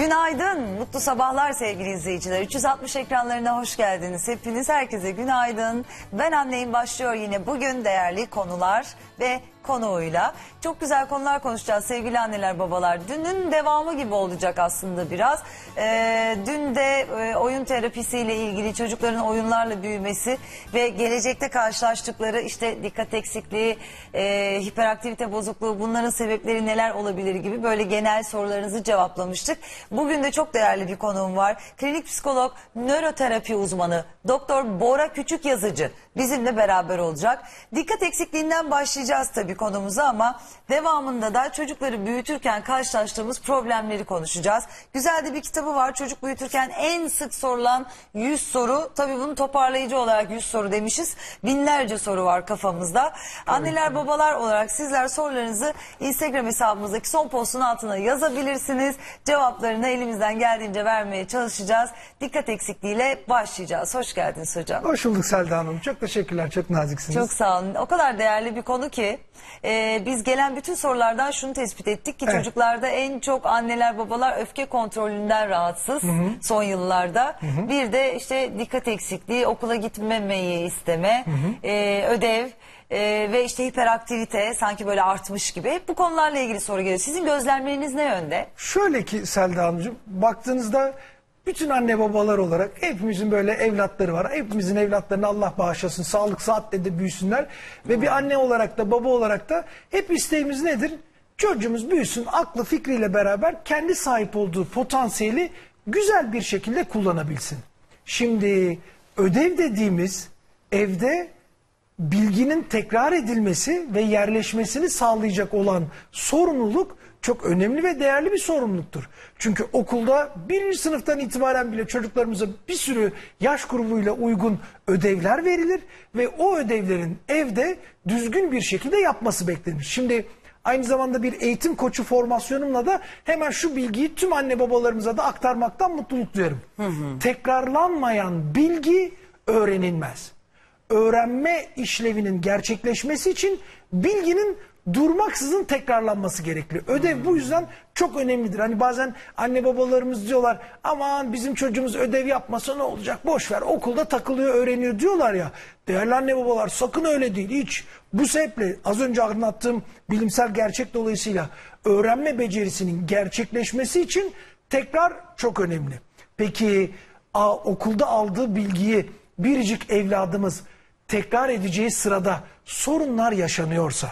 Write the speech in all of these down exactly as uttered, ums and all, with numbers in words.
Günaydın, mutlu sabahlar sevgili izleyiciler. üç yüz altmış ekranlarına hoş geldiniz. Hepiniz, herkese günaydın. Ben anneyim başlıyor yine bugün değerli konular ve konuğuyla. Çok güzel konular konuşacağız sevgili anneler babalar. Dünün devamı gibi olacak aslında biraz. Ee, dün de e, oyun terapisiyle ilgili çocukların oyunlarla büyümesi ve gelecekte karşılaştıkları işte dikkat eksikliği, e, hiperaktivite bozukluğu, bunların sebepleri neler olabilir gibi böyle genel sorularınızı cevaplamıştık. Bugün de çok değerli bir konuğum var. Klinik psikolog, nöroterapi uzmanı Doktor Bora Küçükyazıcı bizimle beraber olacak. Dikkat eksikliğinden başlayacağız tabii konumuza ama devamında da çocukları büyütürken karşılaştığımız problemleri konuşacağız. Güzel de bir kitabı var. Çocuk büyütürken en sık sorulan yüz soru. Tabii bunu toparlayıcı olarak yüz soru demişiz. Binlerce soru var kafamızda. Anneler babalar olarak sizler sorularınızı Instagram hesabımızdaki son postun altına yazabilirsiniz. Cevaplarını elimizden geldiğince vermeye çalışacağız. Dikkat eksikliğiyle başlayacağız. Hoş geldiniz hocam. Hoş bulduk Selda Hanım. Çok teşekkürler. Çok naziksiniz. Çok sağ olun. O kadar değerli bir konu ki e, biz gelen bütün sorulardan şunu tespit ettik ki evet, çocuklarda en çok anneler babalar öfke kontrolünden rahatsız, hı hı, son yıllarda. Hı hı. Bir de işte dikkat eksikliği, okula gitmemeyi isteme, hı hı, e, ödev e, ve işte hiperaktivite sanki böyle artmış gibi. Hep bu konularla ilgili soru geliyor. Sizin gözlemleriniz ne yönde? Şöyle ki Selda Hanımcığım, baktığınızda bütün anne babalar olarak hepimizin böyle evlatları var. Hepimizin evlatlarını Allah bağışlasın, sağlık saatle de büyüsünler. Ve bir anne olarak da baba olarak da hep isteğimiz nedir? Çocuğumuz büyüsün, aklı fikriyle beraber kendi sahip olduğu potansiyeli güzel bir şekilde kullanabilsin. Şimdi ödev dediğimiz evde bilginin tekrar edilmesi ve yerleşmesini sağlayacak olan sorumluluk çok önemli ve değerli bir sorumluluktur. Çünkü okulda birinci sınıftan itibaren bile çocuklarımıza bir sürü yaş grubuyla uygun ödevler verilir ve o ödevlerin evde düzgün bir şekilde yapması beklenir. Şimdi aynı zamanda bir eğitim koçu formasyonumla da hemen şu bilgiyi tüm anne babalarımıza da aktarmaktan mutluluk duyarım. Hı hı. Tekrarlanmayan bilgi öğrenilmez. Öğrenme işlevinin gerçekleşmesi için bilginin durmaksızın tekrarlanması gerekli. Ödev bu yüzden çok önemlidir. Hani bazen anne babalarımız diyorlar, aman bizim çocuğumuz ödev yapmasa ne olacak, boş ver, okulda takılıyor öğreniyor diyorlar ya. Değerli anne babalar, sakın öyle değil hiç. Bu sebeple az önce anlattığım bilimsel gerçek dolayısıyla öğrenme becerisinin gerçekleşmesi için tekrar çok önemli. Peki a, okulda aldığı bilgiyi biricik evladımız tekrar edeceği sırada sorunlar yaşanıyorsa,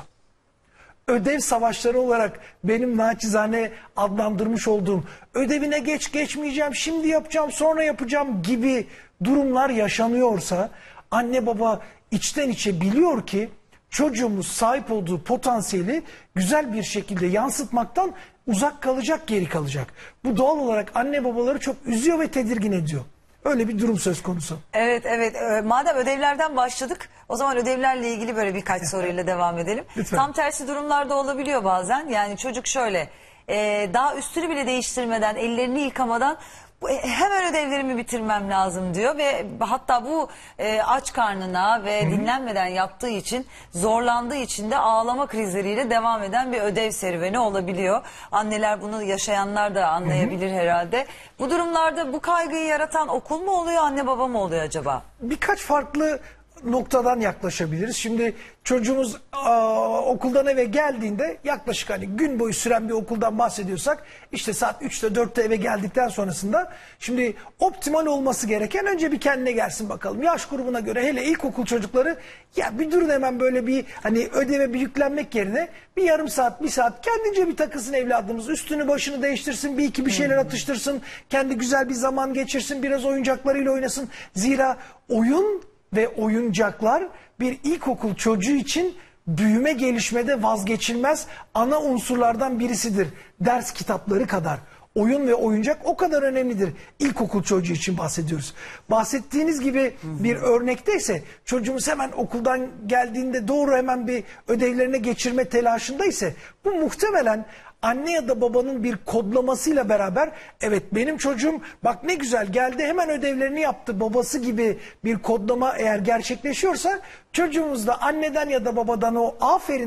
ödev savaşları olarak benim naçizane adlandırmış olduğum ödevine geç geçmeyeceğim, şimdi yapacağım, sonra yapacağım gibi durumlar yaşanıyorsa, anne baba içten içe biliyor ki çocuğumuz sahip olduğu potansiyeli güzel bir şekilde yansıtmaktan uzak kalacak, geri kalacak. Bu doğal olarak anne babaları çok üzüyor ve tedirgin ediyor. Öyle bir durum söz konusu. Evet, evet. Ee, madem ödevlerden başladık, o zaman ödevlerle ilgili böyle birkaç soruyla devam edelim. Lütfen. Tam tersi durumlarda olabiliyor bazen. Yani çocuk şöyle, e, daha üstünü bile değiştirmeden, ellerini yıkamadan hemen ödevlerimi bitirmem lazım diyor ve hatta bu e, aç karnına ve, hı hı, dinlenmeden yaptığı için, zorlandığı için de ağlama krizleriyle devam eden bir ödev serüveni olabiliyor. Anneler, bunu yaşayanlar da anlayabilir, hı hı, herhalde. Bu durumlarda bu kaygıyı yaratan okul mu oluyor, anne baba mı oluyor acaba? Birkaç farklı noktadan yaklaşabiliriz. Şimdi çocuğumuz aa, okuldan eve geldiğinde, yaklaşık hani gün boyu süren bir okuldan bahsediyorsak, işte saat üçte dörtte eve geldikten sonrasında şimdi optimal olması gereken, önce bir kendine gelsin bakalım. Yaş grubuna göre hele ilkokul çocukları, ya bir durun hemen, böyle bir hani ödeve bir yüklenmek yerine bir yarım saat, bir saat kendince bir takılsın evladımız. Üstünü başını değiştirsin, bir iki bir şeyler atıştırsın, kendi güzel bir zaman geçirsin, biraz oyuncaklarıyla oynasın. Zira oyun ve oyuncaklar bir ilkokul çocuğu için büyüme gelişmede vazgeçilmez ana unsurlardan birisidir. Ders kitapları kadar oyun ve oyuncak o kadar önemlidir. İlkokul çocuğu için bahsediyoruz. Bahsettiğiniz gibi bir örnekteyse, çocuğumuz hemen okuldan geldiğinde doğru hemen bir ödevlerine geçirme telaşında ise, bu muhtemelen anne ya da babanın bir kodlamasıyla beraber, evet benim çocuğum bak ne güzel geldi hemen ödevlerini yaptı babası gibi bir kodlama eğer gerçekleşiyorsa, çocuğumuz da anneden ya da babadan o aferini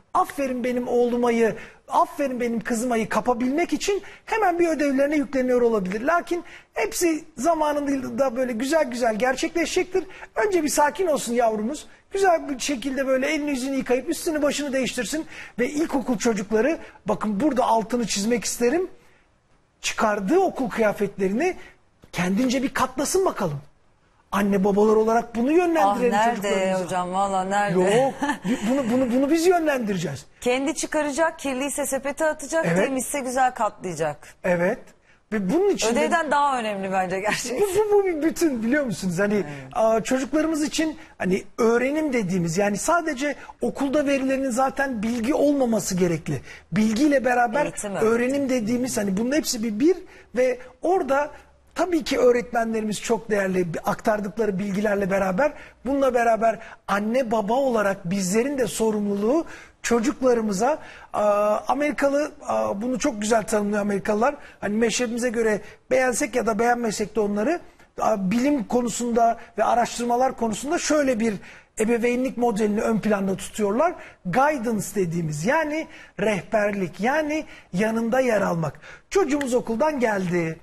aferin benim oğlumayı, aferin benim kızımayı kapabilmek için hemen bir ödevlerine yükleniyor olabilir. Lakin hepsi zamanında böyle güzel güzel gerçekleşecektir. Önce bir sakin olsun yavrumuz. Güzel bir şekilde böyle elini yüzünü yıkayıp üstünü başını değiştirsin. Ve ilkokul çocukları, bakın burada altını çizmek isterim, çıkardığı okul kıyafetlerini kendince bir katlasın bakalım. Anne babalar olarak bunu Ah yönlendirelim nerede çocuklarımıza. hocam, valla nerede? Yok, bunu, bunu, bunu biz yönlendireceğiz. Kendi çıkaracak, kirliyse sepete atacak, Evet. temizse güzel katlayacak. Evet. Ve bunun için de- Ödevden daha önemli bence bu, gerçekten. bu, bu bir bütün, biliyor musunuz? Hani a, çocuklarımız için hani öğrenim dediğimiz, yani sadece okulda verilenin zaten bilgi olmaması gerekli. Bilgiyle beraber Eğitim, öğretim. öğrenim dediğimiz, hani bunun hepsi bir bir ve orada tabii ki öğretmenlerimiz çok değerli, aktardıkları bilgilerle beraber, bununla beraber anne baba olarak bizlerin de sorumluluğu çocuklarımıza, Amerikalı bunu çok güzel tanımlıyor Amerikalılar. Hani meşrebimize göre beğensek ya da beğenmesek de onları, bilim konusunda ve araştırmalar konusunda şöyle bir ebeveynlik modelini ön planda tutuyorlar. Guidance dediğimiz, yani rehberlik, yani yanında yer almak. Çocuğumuz okuldan geldi.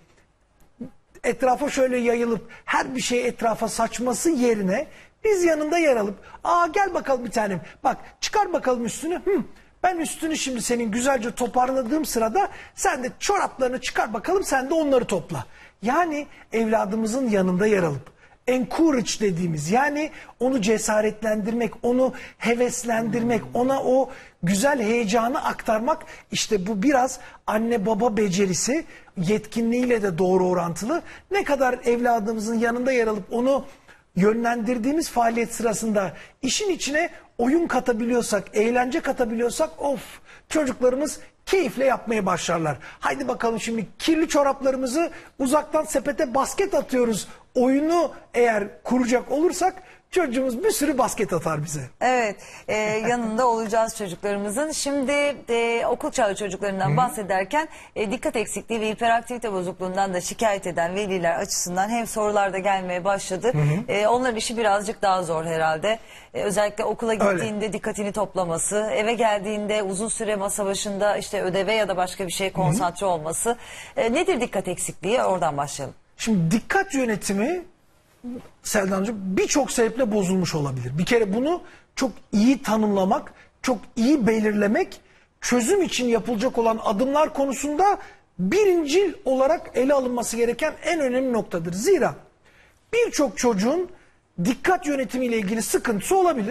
Etrafa şöyle yayılıp her bir şey etrafa saçması yerine biz yanında yer alıp, aa gel bakalım bir tanem, bak çıkar bakalım üstünü. Hı, ben üstünü şimdi senin güzelce toparladığım sırada sen de çoraplarını çıkar bakalım, sen de onları topla. Yani evladımızın yanında yer alıp encourage dediğimiz, yani onu cesaretlendirmek, onu heveslendirmek, ona o güzel heyecanı aktarmak, işte bu biraz anne baba becerisi, yetkinliğiyle de doğru orantılı. Ne kadar evladımızın yanında yer alıp onu yönlendirdiğimiz faaliyet sırasında işin içine oyun katabiliyorsak, eğlence katabiliyorsak, of, çocuklarımız keyifle yapmaya başlarlar. Haydi bakalım şimdi kirli çoraplarımızı uzaktan sepete basket atıyoruz oyunu eğer kuracak olursak, çocuğumuz bir sürü basket atar bize. Evet, e, yanında olacağız çocuklarımızın. Şimdi e, okul çağı çocuklarından Hı. bahsederken e, dikkat eksikliği ve hiperaktivite bozukluğundan da şikayet eden veliler açısından hem sorular da gelmeye başladı. Hı hı. E, onların işi birazcık daha zor herhalde. E, özellikle okula gittiğinde Öyle. dikkatini toplaması, eve geldiğinde uzun süre masa başında işte ödeve ya da başka bir şeye konsantre Hı. olması. E, nedir dikkat eksikliği? Oradan başlayalım. Şimdi dikkat yönetimi, Seldancığım, birçok sebeple bozulmuş olabilir. Bir kere bunu çok iyi tanımlamak, çok iyi belirlemek, çözüm için yapılacak olan adımlar konusunda birincil olarak ele alınması gereken en önemli noktadır. Zira birçok çocuğun dikkat yönetimiyle ilgili sıkıntısı olabilir.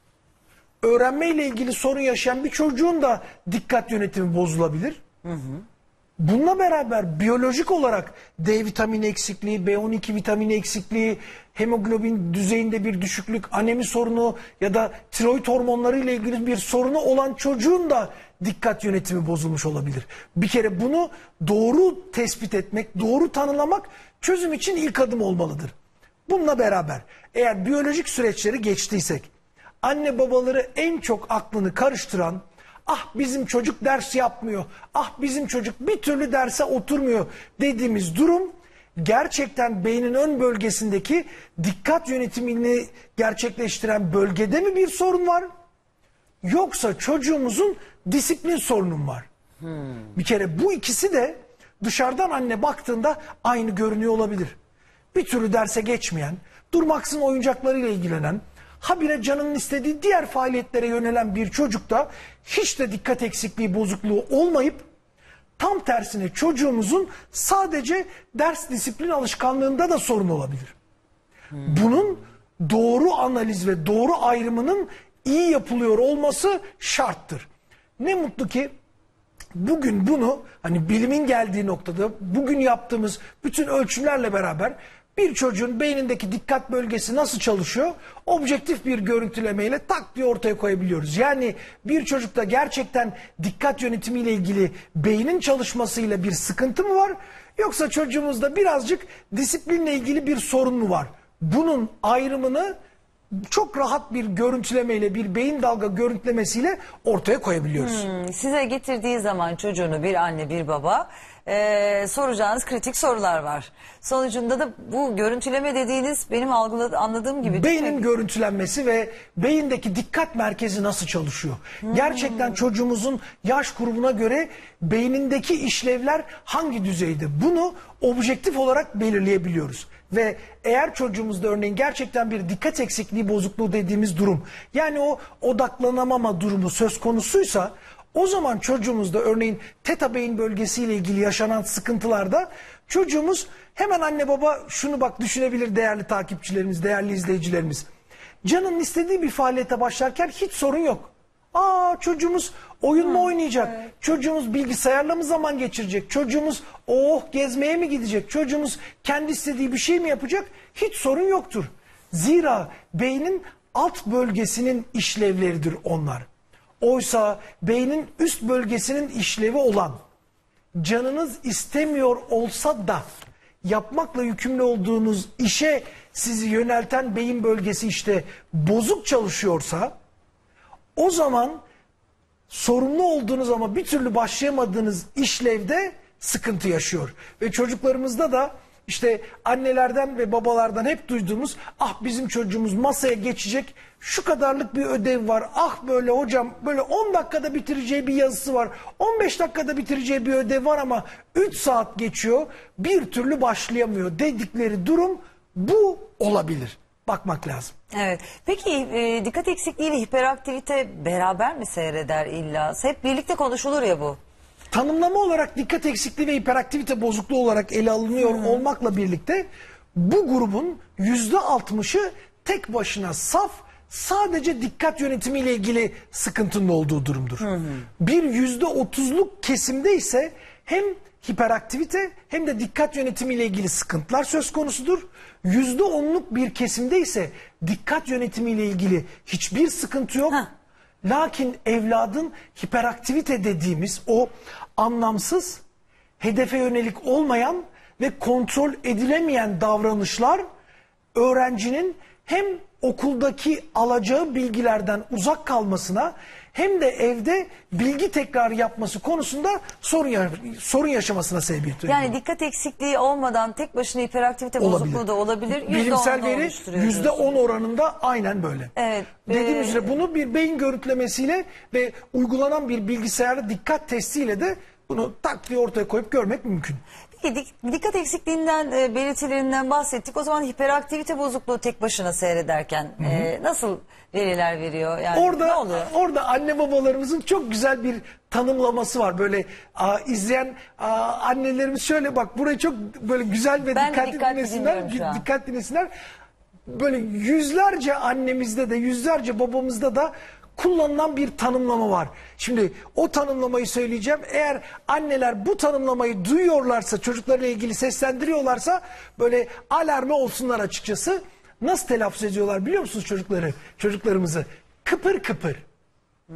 Öğrenmeyle ilgili sorun yaşayan bir çocuğun da dikkat yönetimi bozulabilir. Hı hı. Bununla beraber biyolojik olarak D vitamini eksikliği, B on iki vitamini eksikliği, hemoglobin düzeyinde bir düşüklük, anemi sorunu ya da tiroid hormonları ile ilgili bir sorunu olan çocuğun da dikkat yönetimi bozulmuş olabilir. Bir kere bunu doğru tespit etmek, doğru tanımlamak çözüm için ilk adım olmalıdır. Bununla beraber eğer biyolojik süreçleri geçtiysek, anne babaları en çok aklını karıştıran, ah bizim çocuk ders yapmıyor, ah bizim çocuk bir türlü derse oturmuyor dediğimiz durum, gerçekten beynin ön bölgesindeki dikkat yönetimini gerçekleştiren bölgede mi bir sorun var? Yoksa çocuğumuzun disiplin sorunu mu var? Hmm. Bir kere bu ikisi de dışarıdan anne baktığında aynı görünüyor olabilir. Bir türlü derse geçmeyen, durmaksızın oyuncaklarıyla ilgilenen, habire canının istediği diğer faaliyetlere yönelen bir çocukta hiç de dikkat eksikliği bozukluğu olmayıp, tam tersine çocuğumuzun sadece ders disiplin alışkanlığında da sorun olabilir. Hmm. Bunun doğru analiz ve doğru ayrımının iyi yapılıyor olması şarttır. Ne mutlu ki bugün bunu, hani bilimin geldiği noktada, bugün yaptığımız bütün ölçümlerle beraber bir çocuğun beynindeki dikkat bölgesi nasıl çalışıyor, objektif bir görüntülemeyle tak diye ortaya koyabiliyoruz. Yani bir çocukta gerçekten dikkat yönetimiyle ilgili beynin çalışmasıyla bir sıkıntı mı var, yoksa çocuğumuzda birazcık disiplinle ilgili bir sorun mu var? Bunun ayrımını çok rahat bir görüntülemeyle, bir beyin dalga görüntülemesiyle ortaya koyabiliyoruz. Hmm, size getirdiği zaman çocuğunu bir anne bir baba e, soracağınız kritik sorular var. Sonucunda da bu görüntüleme dediğiniz benim algıladığım, anladığım gibi değil Beynin mi? görüntülenmesi ve beyindeki dikkat merkezi nasıl çalışıyor? Hmm. Gerçekten çocuğumuzun yaş grubuna göre beynindeki işlevler hangi düzeyde? Bunu objektif olarak belirleyebiliyoruz. Ve eğer çocuğumuzda örneğin gerçekten bir dikkat eksikliği bozukluğu dediğimiz durum, yani o odaklanamama durumu söz konusuysa, o zaman çocuğumuzda örneğin teta beyin bölgesiyle ilgili yaşanan sıkıntılarda çocuğumuz hemen anne baba şunu bak düşünebilir değerli takipçilerimiz, değerli izleyicilerimiz. Canının istediği bir faaliyete başlarken hiç sorun yok. Aa çocuğumuz oyun mu oynayacak? Evet. Çocuğumuz bilgisayarla mı zaman geçirecek? Çocuğumuz oh gezmeye mi gidecek? Çocuğumuz kendi istediği bir şey mi yapacak? Hiç sorun yoktur. Zira beynin alt bölgesinin işlevleridir onlar. Oysa beynin üst bölgesinin işlevi olan, canınız istemiyor olsa da yapmakla yükümlü olduğunuz işe sizi yönelten beyin bölgesi işte bozuk çalışıyorsa, o zaman sorumlu olduğunuz ama bir türlü başlayamadığınız işlevde sıkıntı yaşıyor. Ve çocuklarımızda da işte annelerden ve babalardan hep duyduğumuz, ah bizim çocuğumuz masaya geçecek, şu kadarlık bir ödev var, ah böyle hocam böyle on dakikada bitireceği bir yazısı var, on beş dakikada bitireceği bir ödev var ama üç saat geçiyor, bir türlü başlayamıyor dedikleri durum bu olabilir. Bakmak lazım. Evet. Peki e, dikkat eksikliği ile hiperaktivite beraber mi seyreder illa? Hep birlikte konuşulur ya bu. Tanımlama olarak dikkat eksikliği ve hiperaktivite bozukluğu olarak ele alınıyor hmm. olmakla birlikte bu grubun yüzde altmışı tek başına saf, sadece dikkat yönetimiyle ilgili sıkıntının olduğu durumdur. Hmm. Bir yüzde otuzluk kesimde ise hem hiperaktivite hem de dikkat yönetimiyle ilgili sıkıntılar söz konusudur. Yüzde onluk bir kesimde ise dikkat yönetimiyle ilgili hiçbir sıkıntı yok. Heh. Lakin evladın hiperaktivite dediğimiz o anlamsız, hedefe yönelik olmayan ve kontrol edilemeyen davranışlar öğrencinin hem okuldaki alacağı bilgilerden uzak kalmasına hem de evde bilgi tekrarı yapması konusunda sorun, sorun yaşamasına sebebiyet veriyor. Yani dikkat eksikliği olmadan tek başına hiperaktivite olabilir. Bozukluğu da olabilir. Bilimsel veri yüzde on oranında aynen böyle. Evet. Dediğim ee... üzere bunu bir beyin görüntülemesiyle ve uygulanan bir bilgisayarda dikkat testiyle de bunu tak diye ortaya koyup görmek mümkün. Peki dikkat eksikliğinden, e, belirtilerinden bahsettik. O zaman hiperaktivite bozukluğu tek başına seyrederken e, nasıl veriler veriyor? Yani orada, ne oluyor? Orada anne babalarımızın çok güzel bir tanımlaması var. Böyle a, izleyen a, annelerimiz şöyle bak burayı çok böyle güzel ve ben dikkatli dinlesinler. Dikkat dinlesinler. Böyle yüzlerce annemizde de yüzlerce babamızda da kullanılan bir tanımlama var. Şimdi o tanımlamayı söyleyeceğim. Eğer anneler bu tanımlamayı duyuyorlarsa, çocuklarıyla ilgili seslendiriyorlarsa böyle alarmı olsunlar açıkçası. Nasıl telaffuz ediyorlar biliyor musunuz çocukları, çocuklarımızı? Kıpır kıpır. Hmm.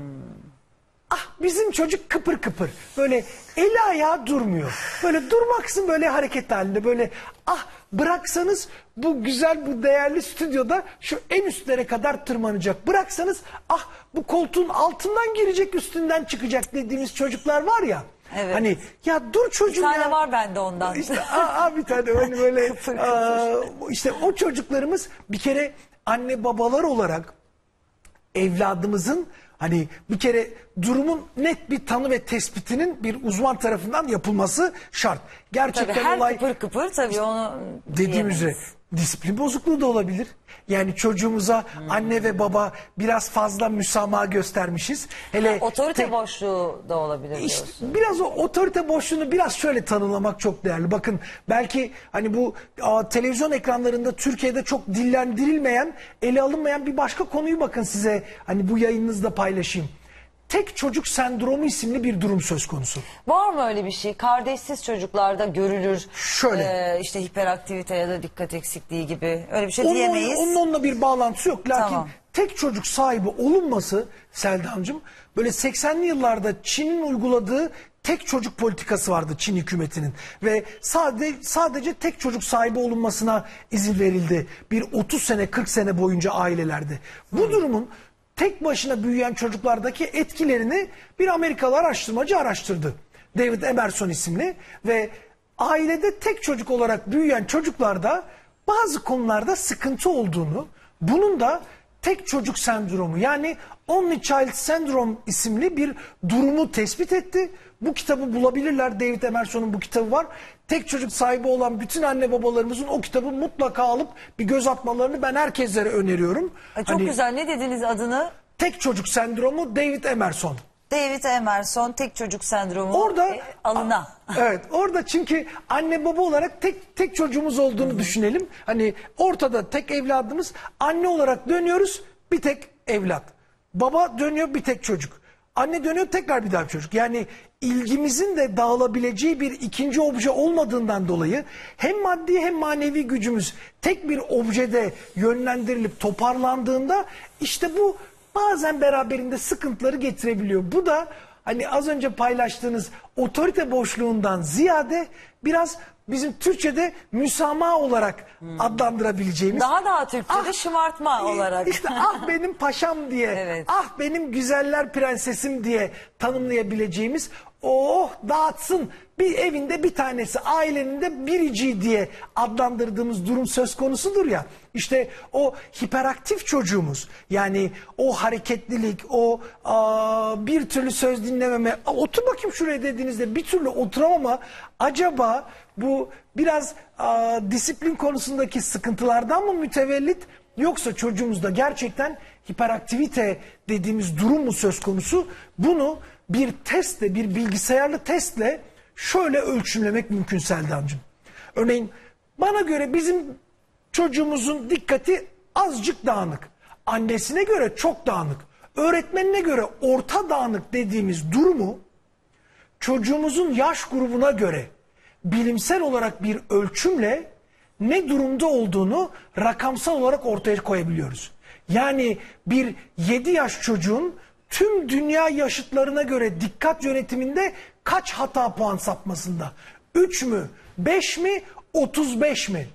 Ah bizim çocuk kıpır kıpır. Böyle eli ayağı durmuyor. Böyle durmaksın böyle hareket halinde. Böyle ah bıraksanız bu güzel bu değerli stüdyoda şu en üstlere kadar tırmanacak. Bıraksanız ah bu koltuğun altından girecek üstünden çıkacak dediğimiz çocuklar var ya. Evet. Hani ya dur çocuğum ya. Bir tane ya. Var bende ondan. İşte aa, aa, bir tane hani böyle kıpır kıpır. Aa, işte o çocuklarımız bir kere anne babalar olarak evladımızın hani bir kere durumun net bir tanı ve tespitinin bir uzman tarafından yapılması şart. Gerçekten tabii her olay kıpır kıpır tabii onu dediğim üzere disiplin bozukluğu da olabilir. Yani çocuğumuza hmm. anne ve baba biraz fazla müsamaha göstermişiz. Hele yani otorite te- boşluğu da olabilir işte diyorsun. biraz o otorite boşluğunu biraz şöyle tanımlamak çok değerli. Bakın belki hani bu a, televizyon ekranlarında Türkiye'de çok dillendirilmeyen, ele alınmayan bir başka konuyu bakın size hani bu yayınınızda paylaşayım. Tek çocuk sendromu isimli bir durum söz konusu. Var mı öyle bir şey? Kardeşsiz çocuklarda görülür. Şöyle. E, işte hiperaktivite ya da dikkat eksikliği gibi. Öyle bir şey onun, diyemeyiz. Onun onunla bir bağlantısı yok. Lakin tamam. tek çocuk sahibi olunması Selda'cığım böyle seksenli yıllarda Çin'in uyguladığı tek çocuk politikası vardı Çin hükümetinin. Ve sadece, sadece tek çocuk sahibi olunmasına izin verildi. Bir otuz sene kırk sene boyunca ailelerde. Bu hmm. durumun tek başına büyüyen çocuklardaki etkilerini bir Amerikalı araştırmacı araştırdı. David Emerson isimli ve ailede tek çocuk olarak büyüyen çocuklarda bazı konularda sıkıntı olduğunu, bunun da tek çocuk sendromu yani Only Child Syndrome isimli bir durumu tespit etti. Bu kitabı bulabilirler. David Emerson'un bu kitabı var. Tek çocuk sahibi olan bütün anne babalarımızın o kitabı mutlaka alıp bir göz atmalarını ben herkeslere öneriyorum. Ay, çok Hani, güzel. Ne dediniz adını? Tek çocuk sendromu David Emerson. David Emerson tek çocuk sendromu Orada e, alına. Evet, orada çünkü anne baba olarak tek tek çocuğumuz olduğunu Hı-hı. düşünelim. Hani ortada tek evladımız, anne olarak dönüyoruz bir tek evlat. Baba dönüyor bir tek çocuk. Anne dönüyor tekrar bir daha bir çocuk. Yani ilgimizin de dağılabileceği bir ikinci obje olmadığından dolayı hem maddi hem manevi gücümüz tek bir objede yönlendirilip toparlandığında işte bu bazen beraberinde sıkıntıları getirebiliyor. Bu da hani az önce paylaştığınız otorite boşluğundan ziyade biraz bizim Türkçe'de müsamaha olarak hmm. adlandırabileceğimiz. Daha daha Türkçe'de ah, şımartma olarak. İşte ah benim paşam diye, evet. ah benim güzeller prensesim diye tanımlayabileceğimiz, oh dağıtsın bir evinde bir tanesi, ailenin de biriciği diye adlandırdığımız durum söz konusudur ya. İşte o hiperaktif çocuğumuz, yani o hareketlilik, o aa, bir türlü söz dinlememe, otur bakayım şuraya dediğinizde bir türlü oturamama, acaba bu biraz aa, disiplin konusundaki sıkıntılardan mı mütevellit, yoksa çocuğumuzda gerçekten hiperaktivite dediğimiz durum mu söz konusu? Bunu bir testle, bir bilgisayarlı testle şöyle ölçümlemek mümkün Seldancığım. Örneğin bana göre bizim çocuğumuzun dikkati azıcık dağınık. Annesine göre çok dağınık. Öğretmenine göre orta dağınık dediğimiz durumu çocuğumuzun yaş grubuna göre bilimsel olarak bir ölçümle ne durumda olduğunu rakamsal olarak ortaya koyabiliyoruz. Yani bir yedi yaş çocuğun tüm dünya yaşıtlarına göre dikkat yönetiminde kaç hata puan sapmasında? üç mü? beş mi? otuz beş mi?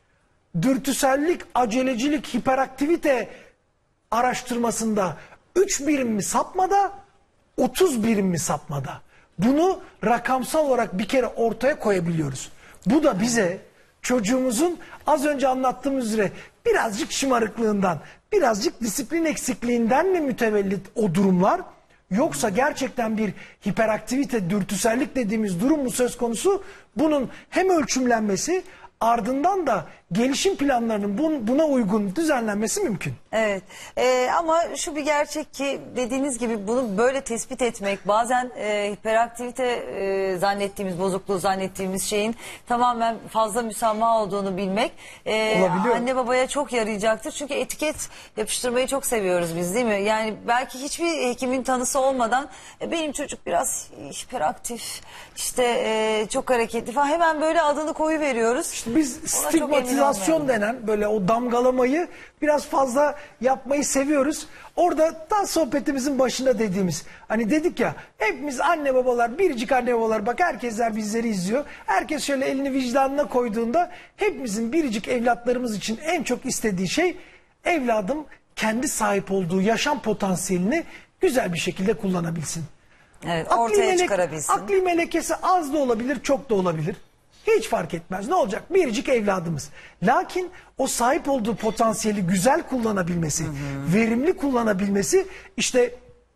Dürtüsellik, acelecilik, hiperaktivite araştırmasında üç birim mi sapmada? otuz birim mi sapmada? Bunu rakamsal olarak bir kere ortaya koyabiliyoruz. Bu da bize çocuğumuzun az önce anlattığımız üzere birazcık şımarıklığından, birazcık disiplin eksikliğinden mi mütevellit o durumlar? Yoksa gerçekten bir hiperaktivite, dürtüsellik dediğimiz durum mu söz konusu? Bunun hem ölçümlenmesi, ardından da gelişim planlarının buna uygun düzenlenmesi mümkün. Evet ee, ama şu bir gerçek ki dediğiniz gibi bunu böyle tespit etmek, bazen e, hiperaktivite e, zannettiğimiz, bozukluğu zannettiğimiz şeyin tamamen fazla müsamaha olduğunu bilmek e, anne babaya çok yarayacaktır. Çünkü etiket yapıştırmayı çok seviyoruz biz, değil mi? Yani belki hiçbir hekimin tanısı olmadan e, benim çocuk biraz hiperaktif, işte e, çok hareketli falan, hemen böyle adını koyuveriyoruz. İşte biz stigmatizasyon denen böyle o damgalamayı biraz fazla yapmayı seviyoruz. Orada da sohbetimizin başında dediğimiz, hani dedik ya, hepimiz anne babalar, biricik anne babalar, bak herkesler bizleri izliyor. Herkes şöyle elini vicdanına koyduğunda hepimizin biricik evlatlarımız için en çok istediği şey, evladım kendi sahip olduğu yaşam potansiyelini güzel bir şekilde kullanabilsin. Evet, akli ortaya melek, çıkarabilsin. Akli melekesi az da olabilir, çok da olabilir. Hiç fark etmez. Ne olacak? Biricik evladımız. Lakin o sahip olduğu potansiyeli güzel kullanabilmesi, hı hı. verimli kullanabilmesi, işte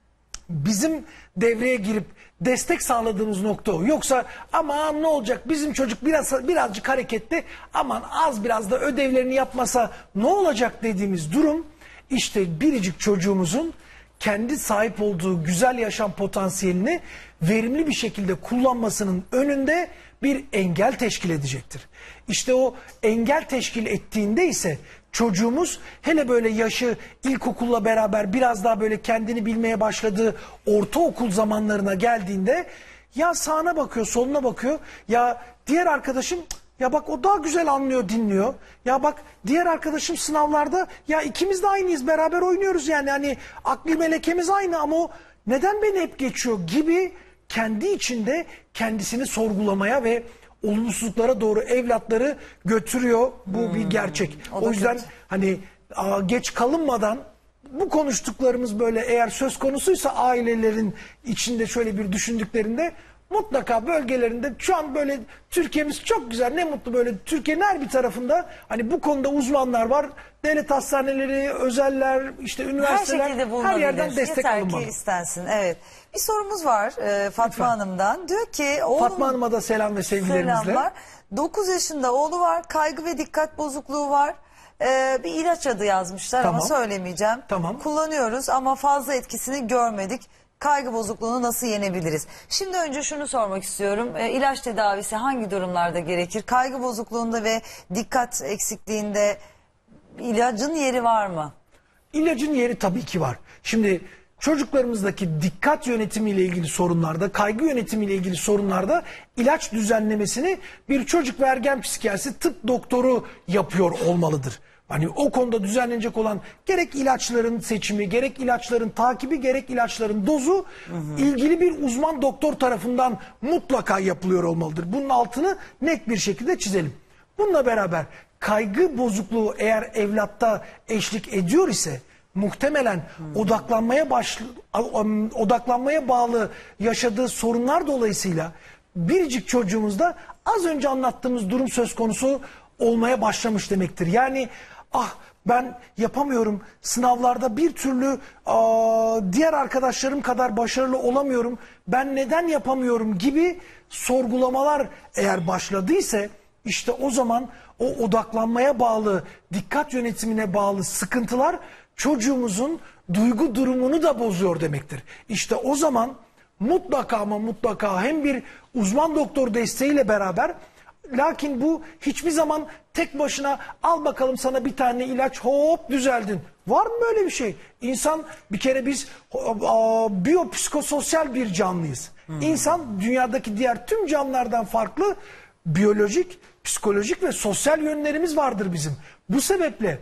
bizim devreye girip destek sağladığımız nokta o. Yoksa aman ne olacak? Bizim çocuk biraz birazcık hareketli, aman az biraz da ödevlerini yapmasa ne olacak dediğimiz durum, işte biricik çocuğumuzun kendi sahip olduğu güzel yaşam potansiyelini verimli bir şekilde kullanmasının önünde bir engel teşkil edecektir. İşte o engel teşkil ettiğinde ise çocuğumuz, hele böyle yaşı ilkokulla beraber biraz daha böyle kendini bilmeye başladığı ortaokul zamanlarına geldiğinde, ya sağına bakıyor, soluna bakıyor, ya diğer arkadaşım, ya bak o daha güzel anlıyor, dinliyor. Ya bak diğer arkadaşım sınavlarda, ya ikimiz de aynıyız, beraber oynuyoruz yani, hani akli melekemiz aynı ama o neden beni hep geçiyor gibi kendi içinde kendisini sorgulamaya ve olumsuzluklara doğru evlatları götürüyor. Bu hmm, bir gerçek. O, o yüzden kötü. Hani a, geç kalınmadan bu konuştuklarımız böyle eğer söz konusuysa ailelerin içinde şöyle bir düşündüklerinde mutlaka bölgelerinde şu an böyle Türkiye'miz çok güzel, ne mutlu, böyle Türkiye'nin her bir tarafında hani bu konuda uzmanlar var. Devlet hastaneleri, özeller, işte Her üniversiteler şekilde her, bulunabilir. yerden destek Yeter alınmalı. ki istensin. Evet. Bir sorumuz var e, Fatma Lütfen. Hanım'dan. Diyor ki oğlum, Fatma Hanım'a da selam ve sevgilerimizle. selamlar. dokuz yaşında oğlu var. Kaygı ve dikkat bozukluğu var. E, bir ilaç adı yazmışlar Tamam. ama söylemeyeceğim. Tamam. Kullanıyoruz ama fazla etkisini görmedik. Kaygı bozukluğunu nasıl yenebiliriz? Şimdi önce şunu sormak istiyorum. E, ilaç tedavisi hangi durumlarda gerekir? Kaygı bozukluğunda ve dikkat eksikliğinde ilacın yeri var mı? İlacın yeri tabii ki var. Şimdi çocuklarımızdaki dikkat yönetimiyle ilgili sorunlarda, kaygı yönetimiyle ilgili sorunlarda ilaç düzenlemesini bir çocuk ve ergen psikiyatrisi tıp doktoru yapıyor olmalıdır. Hani o konuda düzenlenecek olan gerek ilaçların seçimi, gerek ilaçların takibi, gerek ilaçların dozu hı hı. ilgili bir uzman doktor tarafından mutlaka yapılıyor olmalıdır. Bunun altını net bir şekilde çizelim. Bununla beraber kaygı bozukluğu eğer evlatta eşlik ediyor ise muhtemelen hmm. odaklanmaya başlı, odaklanmaya bağlı yaşadığı sorunlar dolayısıyla biricik çocuğumuzda az önce anlattığımız durum söz konusu olmaya başlamış demektir. Yani ah ben yapamıyorum, sınavlarda bir türlü aa, diğer arkadaşlarım kadar başarılı olamıyorum, ben neden yapamıyorum gibi sorgulamalar eğer başladıysa işte o zaman o odaklanmaya bağlı, dikkat yönetimine bağlı sıkıntılar çocuğumuzun duygu durumunu da bozuyor demektir. İşte o zaman mutlaka ama mutlaka hem bir uzman doktor desteğiyle beraber, lakin bu hiçbir zaman tek başına al bakalım sana bir tane ilaç hop düzeldin. Var mı böyle bir şey? İnsan bir kere biz biyopsikososyal bir canlıyız. Hmm. İnsan dünyadaki diğer tüm canlılardan farklı biyolojik, psikolojik ve sosyal yönlerimiz vardır bizim. Bu sebeple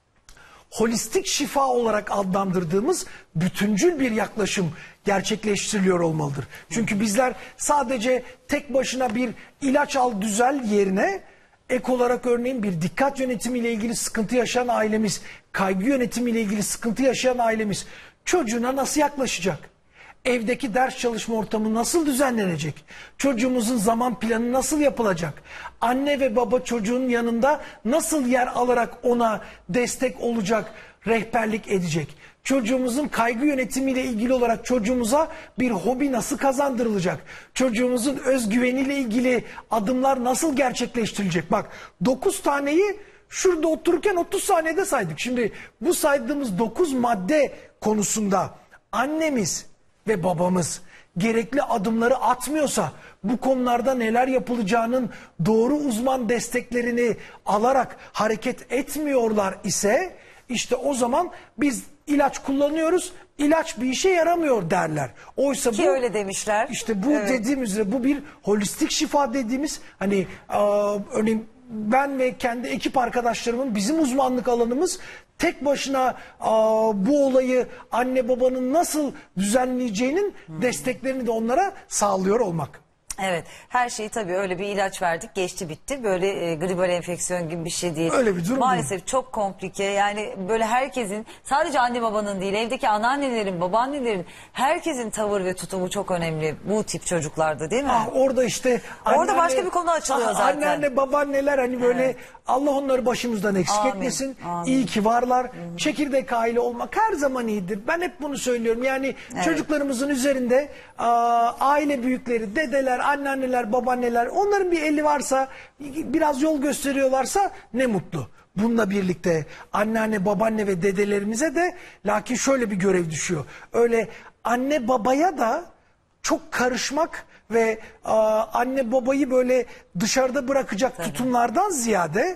holistik şifa olarak adlandırdığımız bütüncül bir yaklaşım gerçekleştiriliyor olmalıdır. Çünkü bizler sadece tek başına bir ilaç al düzel yerine ek olarak örneğin bir dikkat yönetimiyle ilgili sıkıntı yaşayan ailemiz, kaygı yönetimiyle ilgili sıkıntı yaşayan ailemiz çocuğuna nasıl yaklaşacak? Evdeki ders çalışma ortamı nasıl düzenlenecek? Çocuğumuzun zaman planı nasıl yapılacak? Anne ve baba çocuğun yanında nasıl yer alarak ona destek olacak, rehberlik edecek? Çocuğumuzun kaygı yönetimiyle ilgili olarak çocuğumuza bir hobi nasıl kazandırılacak? Çocuğumuzun özgüveniyle ilgili adımlar nasıl gerçekleştirilecek? Bak dokuz taneyi şurada otururken otuz saniyede saydık. Şimdi bu saydığımız dokuz madde konusunda annemiz ve babamız gerekli adımları atmıyorsa, bu konularda neler yapılacağının doğru uzman desteklerini alarak hareket etmiyorlar ise işte o zaman biz ilaç kullanıyoruz, ilaç bir işe yaramıyor derler. Oysa Ki bu öyle demişler. İşte bu Evet. dediğim üzere bu bir holistik şifa dediğimiz, hani aa, örneğin ben ve kendi ekip arkadaşlarımın, bizim uzmanlık alanımız tek başına aa, bu olayı anne babanın nasıl düzenleyeceğinin hmm. desteklerini de onlara sağlıyor olmak. Evet, her şeyi tabii öyle bir ilaç verdik, geçti bitti. Böyle e, gribal enfeksiyon gibi bir şey değil. Öyle bir durum Maalesef değil. çok komplike. Yani böyle herkesin, sadece anne babanın değil, evdeki anneannelerin, babaannelerin, herkesin tavır ve tutumu çok önemli bu tip çocuklarda, değil mi? Ah, orada işte Orada başka bir konu açılıyor ah, zaten. Anneanne babaanneler hani böyle Evet. Allah onları başımızdan eksik Amin, etmesin. amin. İyi ki varlar. Hı-hı. Çekirdek aile olmak her zaman iyidir. Ben hep bunu söylüyorum. Yani evet. çocuklarımızın üzerinde a, aile büyükleri, dedeler, anneanneler, babaanneler, onların bir eli varsa, biraz yol gösteriyorlarsa ne mutlu. Bununla birlikte anneanne, babaanne ve dedelerimize de lakin şöyle bir görev düşüyor. Öyle anne babaya da çok karışmak ve a, anne babayı böyle dışarıda bırakacak Tabii. tutumlardan ziyade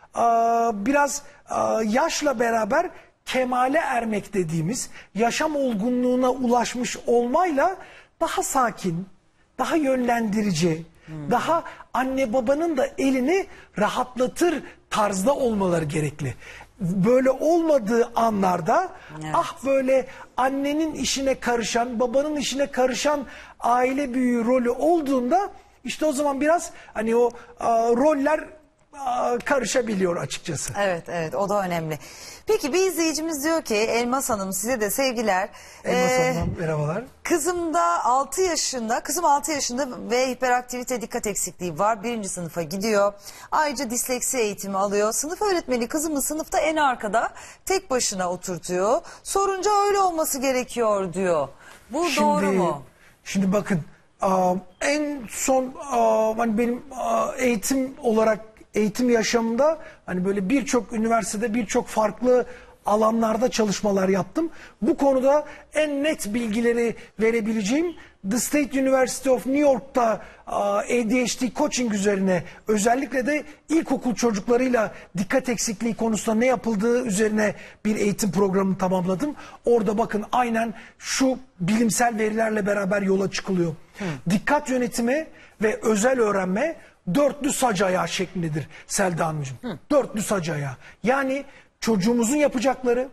a, biraz a, yaşla beraber kemale ermek dediğimiz yaşam olgunluğuna ulaşmış olmayla daha sakin, daha yönlendirici, hmm. daha anne babanın da elini rahatlatır tarzda olmaları gerekli. Böyle olmadığı anlarda evet. ah böyle annenin işine karışan, babanın işine karışan aile büyüğü rolü olduğunda işte o zaman biraz hani o a, roller aa, karışabiliyor açıkçası. Evet, evet, o da önemli. Peki bir izleyicimiz diyor ki, Elmas Hanım, size de sevgiler. Elmas Ee, Hanım merhabalar. Kızım da altı yaşında, kızım altı yaşında ve hiperaktivite dikkat eksikliği var. Birinci sınıfa gidiyor. Ayrıca disleksi eğitimi alıyor. Sınıf öğretmeni kızımı sınıfta en arkada tek başına oturtuyor. Sorunca öyle olması gerekiyor diyor. Bu doğru mu? Şimdi bakın, aa, en son aa, hani benim aa, eğitim olarak eğitim yaşamımda hani böyle birçok üniversitede birçok farklı alanlarda çalışmalar yaptım. Bu konuda en net bilgileri verebileceğim The State University of New York'ta A D H D coaching üzerine, özellikle de ilkokul çocuklarıyla dikkat eksikliği konusunda ne yapıldığı üzerine bir eğitim programını tamamladım. Orada bakın aynen şu bilimsel verilerle beraber yola çıkılıyor. Hı. Dikkat yönetimi ve özel öğrenme dörtlü sac ayağı şeklindedir Selda Hanımcığım. Hı. Dörtlü sac ayağı. Yani çocuğumuzun yapacakları,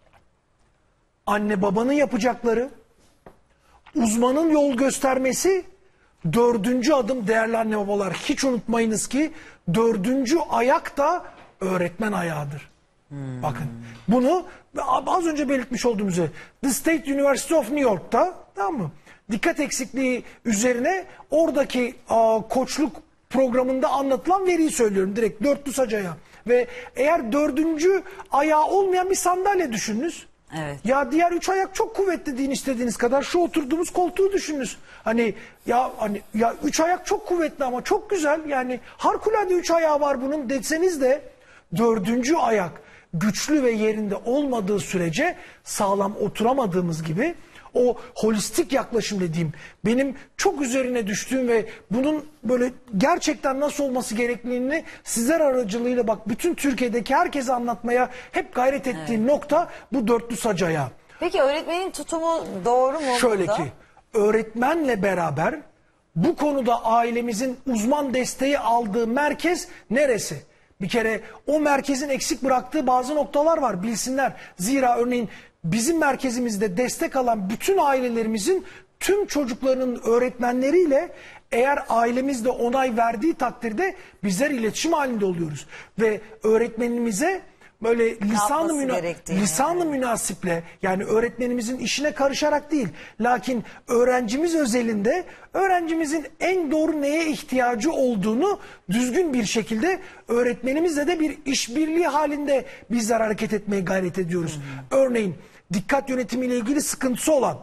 anne babanın yapacakları, uzmanın yol göstermesi, dördüncü adım değerli anne babalar, hiç unutmayınız ki dördüncü ayak da öğretmen ayağıdır. Hmm. Bakın bunu az önce belirtmiş olduğum üzere The State University of New York'ta, tamam mı? Dikkat eksikliği üzerine oradaki a, koçluk programında anlatılan veriyi söylüyorum, direkt dörtlü sac ayağı. Ve eğer dördüncü ayağı olmayan bir sandalye düşününüz. Evet. Ya diğer üç ayak çok kuvvetli deyin istediğiniz kadar. Şu oturduğumuz koltuğu düşününüz. Hani ya hani ya üç ayak çok kuvvetli ama çok güzel. Yani harikulade üç ayağı var bunun deseniz de dördüncü ayak güçlü ve yerinde olmadığı sürece sağlam oturamadığımız gibi, o holistik yaklaşım dediğim, benim çok üzerine düştüğüm ve bunun böyle gerçekten nasıl olması gerektiğini sizler aracılığıyla bak bütün Türkiye'deki herkese anlatmaya hep gayret ettiğim evet. nokta bu dörtlü sac ayağı. Peki öğretmenin tutumu doğru mu? Şöyle burada? ki, öğretmenle beraber bu konuda ailemizin uzman desteği aldığı merkez neresi? Bir kere o merkezin eksik bıraktığı bazı noktalar var, bilsinler. Zira örneğin bizim merkezimizde destek alan bütün ailelerimizin tüm çocuklarının öğretmenleriyle, eğer ailemiz de onay verdiği takdirde bizler iletişim halinde oluyoruz. Ve öğretmenimize böyle lisan-ı müna lisan-ı yani. münasiple, yani öğretmenimizin işine karışarak değil, lakin öğrencimiz özelinde öğrencimizin en doğru neye ihtiyacı olduğunu düzgün bir şekilde öğretmenimizle de bir işbirliği halinde bizler hareket etmeye gayret ediyoruz. Hı hı. Örneğin dikkat yönetimiyle ilgili sıkıntısı olan,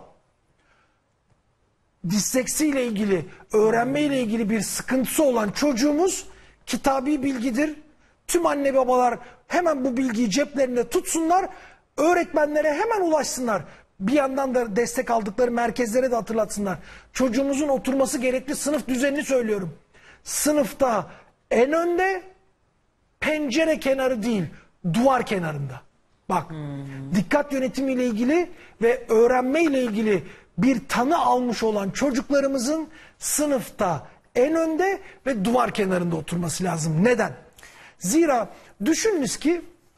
disleksiyle ilgili, öğrenmeyle ilgili bir sıkıntısı olan çocuğumuz kitabi bilgidir. Tüm anne babalar hemen bu bilgiyi ceplerinde tutsunlar, öğretmenlere hemen ulaşsınlar. Bir yandan da destek aldıkları merkezlere de hatırlatsınlar. Çocuğumuzun oturması gerekli sınıf düzenini söylüyorum. Sınıfta en önde, pencere kenarı değil, duvar kenarında. Bak, hmm. dikkat yönetimiyle ilgili ve öğrenmeyle ilgili bir tanı almış olan çocuklarımızın sınıfta en önde ve duvar kenarında oturması lazım. Neden? Zira düşününüz ki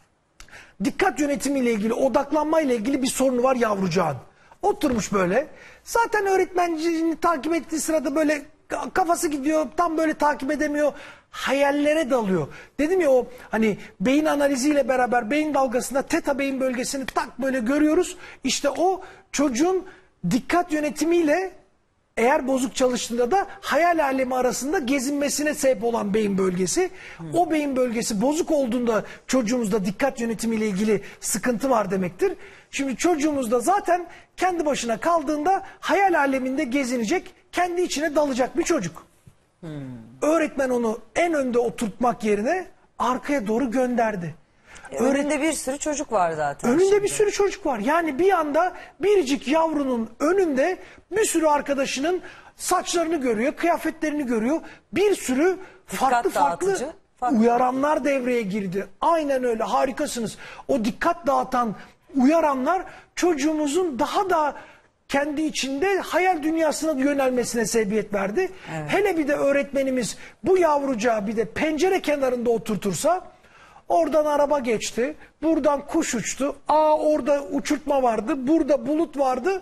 dikkat yönetimiyle ilgili, odaklanmayla ilgili bir sorunu var yavrucağın. Oturmuş böyle. Zaten öğretmencini takip ettiği sırada böyle kafası gidiyor, tam böyle takip edemiyor. Hayallere dalıyor. Dedim ya, o hani beyin analiziyle beraber beyin dalgasında teta beyin bölgesini tak böyle görüyoruz. İşte o çocuğun dikkat yönetimiyle, eğer bozuk çalıştığında da hayal alemi arasında gezinmesine sebep olan beyin bölgesi. Hmm. O beyin bölgesi bozuk olduğunda çocuğumuzda dikkat yönetimiyle ilgili sıkıntı var demektir. Şimdi çocuğumuzda zaten kendi başına kaldığında hayal aleminde gezinecek, kendi içine dalacak bir çocuk. Hmm. Öğretmen onu en önde oturtmak yerine arkaya doğru gönderdi. E, önünde bir sürü çocuk var zaten. Önünde şimdi. bir sürü çocuk var. Yani bir anda biricik yavrunun önünde bir sürü arkadaşının saçlarını görüyor, kıyafetlerini görüyor. Bir sürü farklı farklı farklı uyaranlar devreye girdi. Aynen öyle, harikasınız. O dikkat dağıtan uyaranlar çocuğumuzun daha da kendi içinde hayal dünyasına yönelmesine sebebiyet verdi. Evet. Hele bir de öğretmenimiz bu yavrucağı bir de pencere kenarında oturtursa, oradan araba geçti, buradan kuş uçtu, aa orada uçurtma vardı, burada bulut vardı.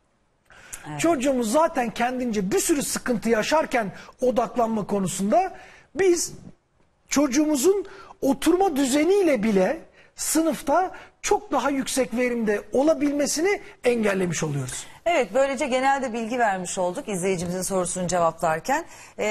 Evet. Çocuğumuz zaten kendince bir sürü sıkıntı yaşarken odaklanma konusunda, biz çocuğumuzun oturma düzeniyle bile sınıfta çok daha yüksek verimde olabilmesini engellemiş oluyoruz. Evet, böylece genelde bilgi vermiş olduk izleyicimizin sorusunu cevaplarken. Ee,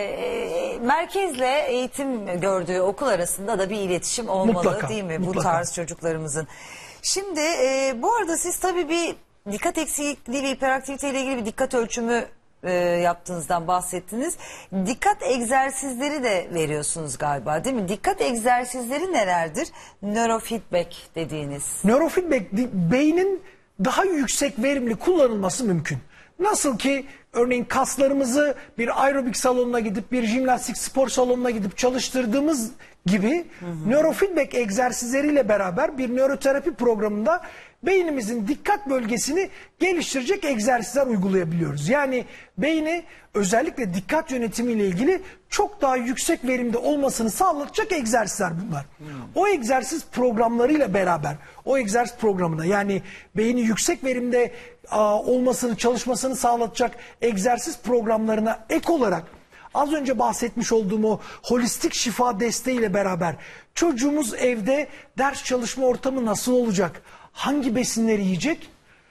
e, merkezle eğitim gördüğü okul arasında da bir iletişim olmalı, Mutlaka, değil mi? mutlaka. Bu tarz çocuklarımızın. Şimdi e, bu arada siz tabii bir dikkat eksikliği ve hiperaktivite ile ilgili bir dikkat ölçümü e, yaptığınızdan bahsettiniz. Dikkat egzersizleri de veriyorsunuz galiba, değil mi? Dikkat egzersizleri nelerdir? Nörofeedback dediğiniz. Nörofeedback beynin daha yüksek verimli kullanılması mümkün. Nasıl ki örneğin kaslarımızı bir aerobik salonuna gidip bir jimnastik spor salonuna gidip çalıştırdığımız gibi hı hı. nörofeedback egzersizleriyle beraber bir nöroterapi programında beynimizin dikkat bölgesini geliştirecek egzersizler uygulayabiliyoruz. Yani beyni özellikle dikkat yönetimiyle ilgili çok daha yüksek verimde olmasını sağlayacak egzersizler bunlar. Hmm. O egzersiz programlarıyla beraber o egzersiz programına yani beyni yüksek verimde a, olmasını çalışmasını sağlayacak egzersiz programlarına ek olarak az önce bahsetmiş olduğum o holistik şifa desteğiyle beraber çocuğumuz evde ders çalışma ortamı nasıl olacak? Hangi besinleri yiyecek?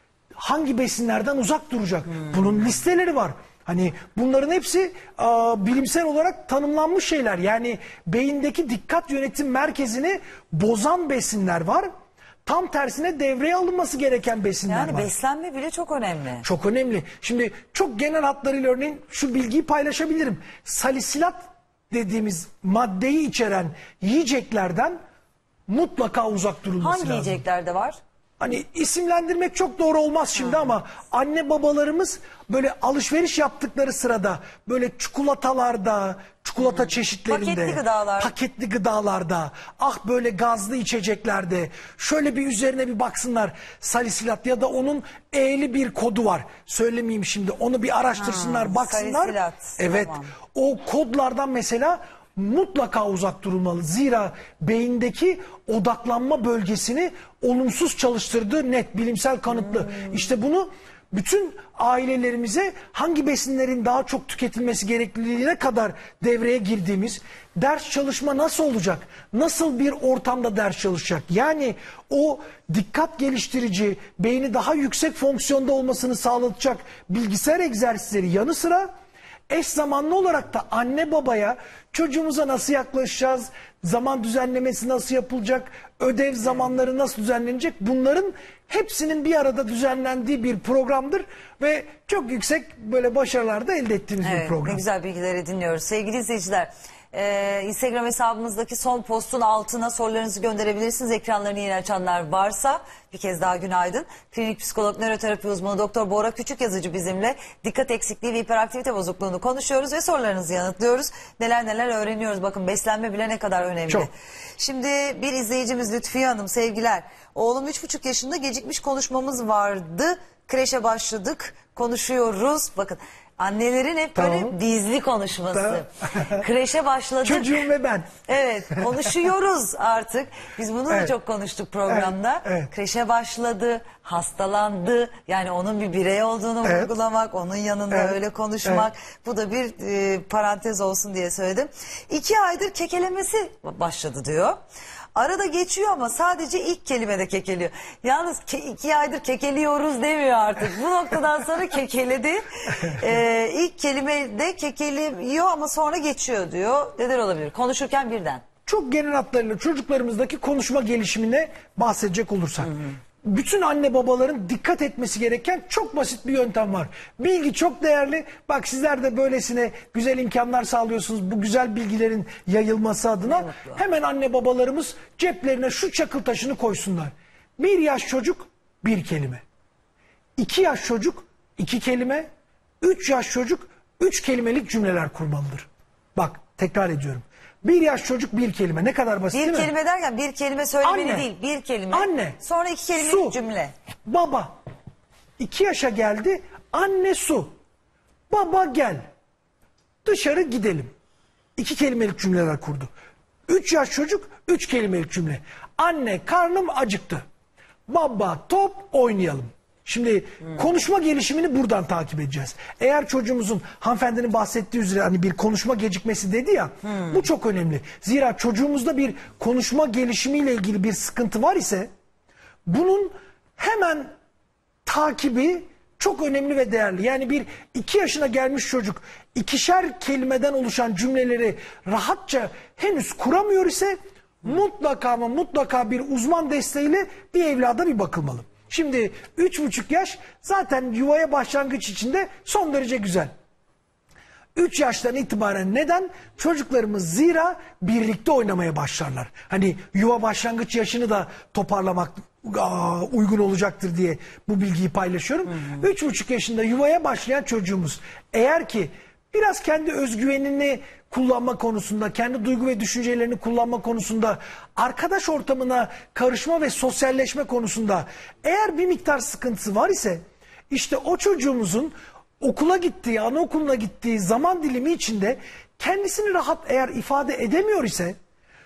Hangi besinlerden uzak duracak? Hmm. Bunun listeleri var. Hani bunların hepsi a, bilimsel olarak tanımlanmış şeyler. Yani beyindeki dikkat yönetim merkezini bozan besinler var. Tam tersine devreye alınması gereken besinler yani var. Yani beslenme bile çok önemli. Çok önemli. Şimdi çok genel hatlarıyla örneğin şu bilgiyi paylaşabilirim. Salisilat dediğimiz maddeyi içeren yiyeceklerden mutlaka uzak durulması Hangi lazım. Hangi yiyeceklerde var? Hani isimlendirmek çok doğru olmaz şimdi hmm. ama anne babalarımız böyle alışveriş yaptıkları sırada böyle çikolatalarda, çikolata hmm. çeşitlerinde, paketli gıdalar. paketli gıdalarda, ah böyle gazlı içeceklerde şöyle bir üzerine bir baksınlar salisilat ya da onun E'li bir kodu var. Söylemeyeyim şimdi onu bir araştırsınlar, hmm. baksınlar. Salisilat. Evet. Tamam. O kodlardan mesela mutlaka uzak durulmalı. Zira beyindeki odaklanma bölgesini olumsuz çalıştırdığı net, bilimsel kanıtlı. Hmm. İşte bunu bütün ailelerimize hangi besinlerin daha çok tüketilmesi gerekliliğine kadar devreye girdiğimiz, ders çalışma nasıl olacak? Nasıl bir ortamda ders çalışacak? Yani o dikkat geliştirici, beyni daha yüksek fonksiyonda olmasını sağlayacak bilgisayar egzersizleri yanı sıra eş zamanlı olarak da anne babaya çocuğumuza nasıl yaklaşacağız, zaman düzenlemesi nasıl yapılacak, ödev zamanları nasıl düzenlenecek, bunların hepsinin bir arada düzenlendiği bir programdır ve çok yüksek böyle başarılar da elde ettiğimiz evet, bir program. Ne güzel bilgileri dinliyoruz. Sevgili izleyiciler, Ee, Instagram hesabımızdaki son postun altına sorularınızı gönderebilirsiniz. Ekranlarını yeni açanlar varsa bir kez daha günaydın. Klinik psikolog, nöroterapi uzmanı Doktor Bora Küçükyazıcı bizimle dikkat eksikliği ve hiperaktivite bozukluğunu konuşuyoruz ve sorularınızı yanıtlıyoruz. Neler neler öğreniyoruz. Bakın beslenme bile ne kadar önemli. Çok. Şimdi bir izleyicimiz Lütfiye Hanım, sevgiler. Oğlum üç buçuk yaşında, gecikmiş konuşmamız vardı. Kreşe başladık, konuşuyoruz. Bakın. Annelerin hep tamam. böyle dizli konuşması. Tamam. Kreşe başladık. Çocuğum ve ben. Evet, konuşuyoruz artık. Biz bunu evet. da çok konuştuk programda. Evet, evet. Kreşe başladı, hastalandı. Yani onun bir birey olduğunu evet. vurgulamak, onun yanında evet. öyle konuşmak. Evet. Bu da bir e, parantez olsun diye söyledim. İki aydır kekelemesi başladı diyor. Arada geçiyor ama sadece ilk kelimede kekeliyor. Yalnız ke iki aydır kekeliyoruz demiyor artık. Bu noktadan sonra kekeledi. Ee, ilk kelimede kekeliyor ama sonra geçiyor diyor. Neden olabilir? Konuşurken birden. Çok genel hatlarıyla çocuklarımızdaki konuşma gelişimine bahsedecek olursak. Hı hı. Bütün anne babaların dikkat etmesi gereken çok basit bir yöntem var. Bilgi çok değerli. Bak sizler de böylesine güzel imkanlar sağlıyorsunuz bu güzel bilgilerin yayılması adına. Hemen anne babalarımız ceplerine şu çakıl taşını koysunlar. Bir yaş çocuk bir kelime. İki yaş çocuk iki kelime. Üç yaş çocuk üç kelimelik cümleler kurmalıdır. Bak tekrar ediyorum. Bir yaş çocuk bir kelime. Ne kadar basit bir değil mi? Bir kelime derken bir kelime söylemeli anne, değil. Bir kelime. Anne. Sonra iki kelimelik su, cümle. Baba. İki yaşa geldi. Anne su. Baba gel. Dışarı gidelim. İki kelimelik cümleler kurdu. Üç yaş çocuk üç kelimelik cümle. Anne karnım acıktı. Baba top oynayalım. Şimdi konuşma gelişimini buradan takip edeceğiz. Eğer çocuğumuzun hanımefendinin bahsettiği üzere hani bir konuşma gecikmesi dedi ya, bu çok önemli. Zira çocuğumuzda bir konuşma gelişimiyle ilgili bir sıkıntı var ise bunun hemen takibi çok önemli ve değerli. Yani bir iki yaşına gelmiş çocuk ikişer kelimeden oluşan cümleleri rahatça henüz kuramıyor ise mutlaka ama mutlaka bir uzman desteğiyle bir evlada bir bakılmalı. Şimdi üç buçuk yaş zaten yuvaya başlangıç içinde son derece güzel. üç yaştan itibaren neden? Çocuklarımız zira birlikte oynamaya başlarlar. Hani yuva başlangıç yaşını da toparlamak aa, uygun olacaktır diye bu bilgiyi paylaşıyorum. üç buçuk yaşında yuvaya başlayan çocuğumuz eğer ki biraz kendi özgüvenini kullanma konusunda, kendi duygu ve düşüncelerini kullanma konusunda, arkadaş ortamına karışma ve sosyalleşme konusunda eğer bir miktar sıkıntısı var ise işte o çocuğumuzun okula gittiği, anaokuluna gittiği zaman dilimi içinde kendisini rahat eğer ifade edemiyor ise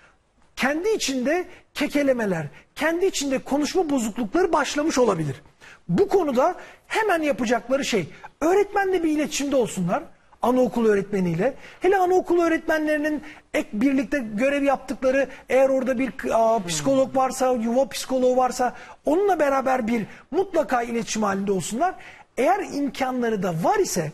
kendi içinde kekelemeler, kendi içinde konuşma bozuklukları başlamış olabilir. Bu konuda hemen yapacakları şey öğretmenle bir iletişimde olsunlar. Anaokulu öğretmeniyle. Hele anaokulu öğretmenlerinin ek birlikte görev yaptıkları eğer orada bir a, psikolog varsa, yuva psikoloğu varsa onunla beraber bir mutlaka iletişim halinde olsunlar. Eğer imkanları da var ise